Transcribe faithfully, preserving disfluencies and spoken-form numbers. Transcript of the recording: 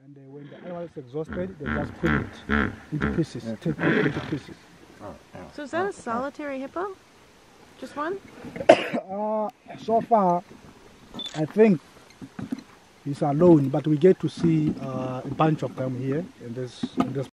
And uh, when the animal is exhausted, they just pull it into pieces, take it into pieces. So is that a solitary hippo? Just one? Uh, so far, I think he's alone, but we get to see uh, a bunch of them here in this, in this